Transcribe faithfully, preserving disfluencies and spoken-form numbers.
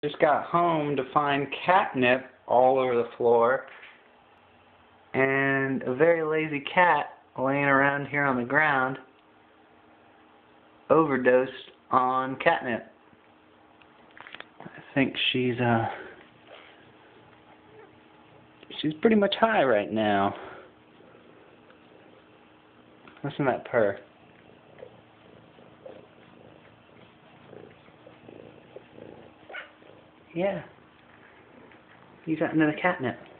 Just got home to find catnip all over the floor and a very lazy cat laying around here on the ground, overdosed on catnip. I think she's uh she's pretty much high right now. Listen to that purr. Yeah. You got into the catnip.